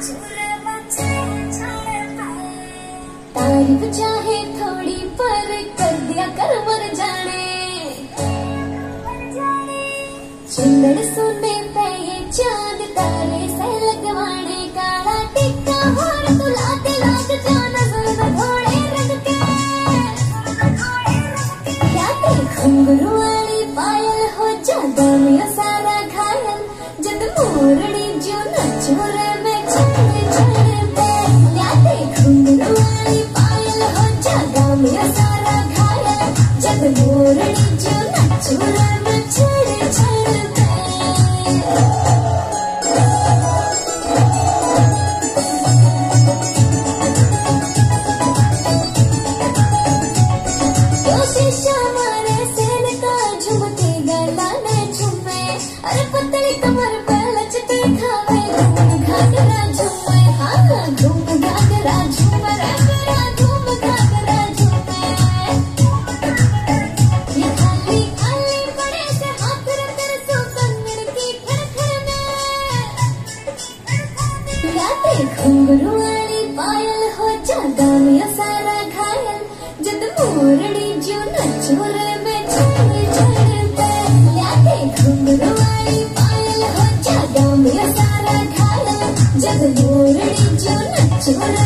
तारीफ चाहे थोड़ी पर कर दिया कर मर जाने। चिंगड़ सोने पे ये चांद तारे से लगवाने, काला टिक्का हार तो लाग लाग जाना नजर घोड़े रंग के। क्या घुंघरू वाली पायल हो जादा में सारा घायल, जब मोरनी जो नचो रे मैं चढ़ चढ़ पे। क्या घुंघरू वाली पायल हो जादा में सारा घायल, जब मोरनी जो नचो रे मैं चढ़ चढ़ पे। अरे पतली कमर पे लचके खावे घूम घाघरा झूमे। हाँ घूम घाघरा झूमे रे मेरा घूम घाघरा झूमे। ये खाली खाली बड़े से हाथ रखकर तो कंगन की खड़खड़ में। याते घुंघरू वाली पायल हो जादा में सारा घायल, जब मोरनी जो नचो रे मैं चढ़ चढ़ पे। याते घुंघरू सारा घायल, जब मोरनी जो नचो।